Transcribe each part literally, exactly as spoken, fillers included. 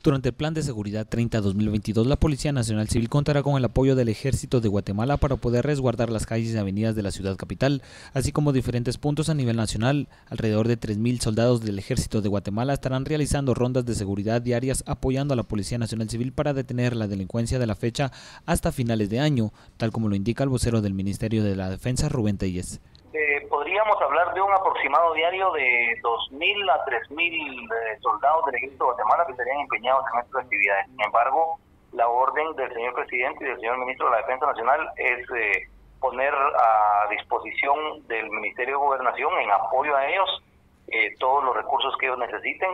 Durante el Plan de Seguridad treinta dos mil veintidós, la Policía Nacional Civil contará con el apoyo del Ejército de Guatemala para poder resguardar las calles y avenidas de la ciudad capital, así como diferentes puntos a nivel nacional. Alrededor de tres mil soldados del Ejército de Guatemala estarán realizando rondas de seguridad diarias apoyando a la Policía Nacional Civil para detener la delincuencia de la fecha hasta finales de año, tal como lo indica el vocero del Ministerio de la Defensa, Rubén Tellez. Eh, podríamos hablar de un aproximado diario de dos mil a tres mil eh, soldados del Ejército de Guatemala que estarían empeñados en estas actividades. Sin embargo, la orden del señor presidente y del señor ministro de la Defensa Nacional es eh, poner a disposición del Ministerio de Gobernación, en apoyo a ellos, eh, todos los recursos que ellos necesiten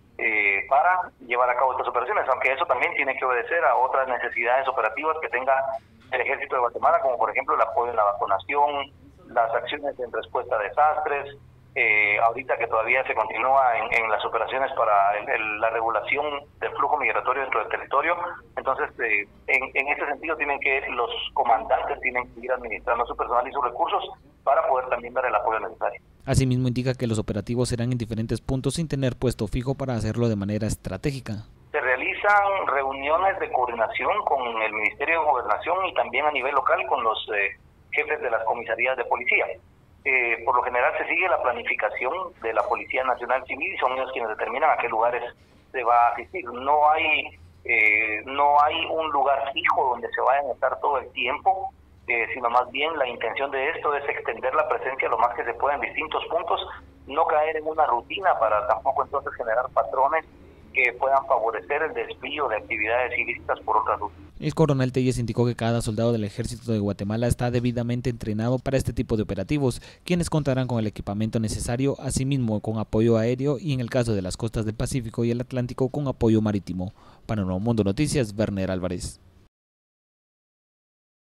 eh, para llevar a cabo estas operaciones, aunque eso también tiene que obedecer a otras necesidades operativas que tenga el Ejército de Guatemala, como por ejemplo el apoyo en la vacunación, las acciones en respuesta a desastres, eh, ahorita que todavía se continúa en, en las operaciones para el, el, la regulación del flujo migratorio dentro del territorio. Entonces, eh, en, en ese sentido tienen que los comandantes tienen que ir administrando su personal y sus recursos para poder también dar el apoyo necesario. Asimismo, indica que los operativos serán en diferentes puntos sin tener puesto fijo para hacerlo de manera estratégica. Se realizan reuniones de coordinación con el Ministerio de Gobernación y también a nivel local con los eh, jefes de las comisarías de policía. Eh, por lo general se sigue la planificación de la Policía Nacional Civil y son ellos quienes determinan a qué lugares se va a asistir. No hay eh, no hay un lugar fijo donde se vayan a estar todo el tiempo, eh, sino más bien la intención de esto es extender la presencia lo más que se pueda en distintos puntos, no caer en una rutina para tampoco entonces generar patrones que puedan favorecer el desvío de actividades ilícitas por otras rutas. El coronel Tellez indicó que cada soldado del Ejército de Guatemala está debidamente entrenado para este tipo de operativos, quienes contarán con el equipamiento necesario, asimismo con apoyo aéreo y en el caso de las costas del Pacífico y el Atlántico con apoyo marítimo. Para Nuevo Mundo Noticias, Werner Álvarez.